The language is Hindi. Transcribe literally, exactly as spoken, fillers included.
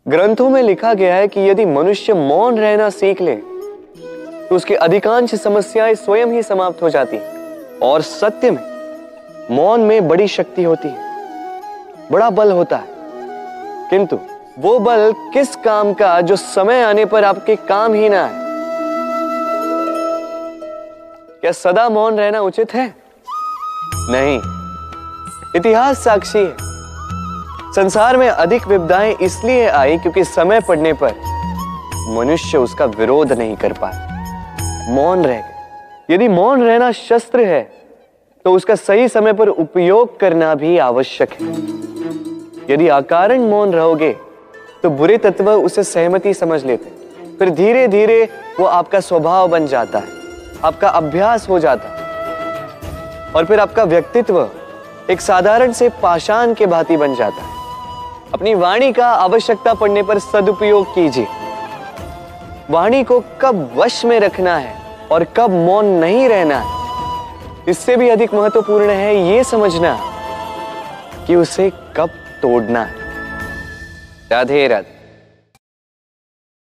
ग्रंथों में लिखा गया है कि यदि मनुष्य मौन रहना सीख ले तो उसकी अधिकांश समस्याएं स्वयं ही समाप्त हो जाती हैं। और सत्य में मौन में बड़ी शक्ति होती है, बड़ा बल होता है, किंतु वो बल किस काम का जो समय आने पर आपके काम ही ना आए। क्या सदा मौन रहना उचित है? नहीं। इतिहास साक्षी है। संसार में अधिक विपदाएं इसलिए आई क्योंकि समय पड़ने पर मनुष्य उसका विरोध नहीं कर पाया, मौन रह गए। यदि मौन रहना शस्त्र है तो उसका सही समय पर उपयोग करना भी आवश्यक है। यदि अकारण मौन रहोगे तो बुरे तत्व उसे सहमति समझ लेते, फिर धीरे धीरे वो आपका स्वभाव बन जाता है, आपका अभ्यास हो जाता है, और फिर आपका व्यक्तित्व एक साधारण से पाषाण के भांति बन जाता है। अपनी वाणी का आवश्यकता पड़ने पर सदुपयोग कीजिए। वाणी को कब वश में रखना है और कब मौन नहीं रहना है, इससे भी अधिक महत्वपूर्ण है यह समझना कि उसे कब तोड़ना है। राधे राधे।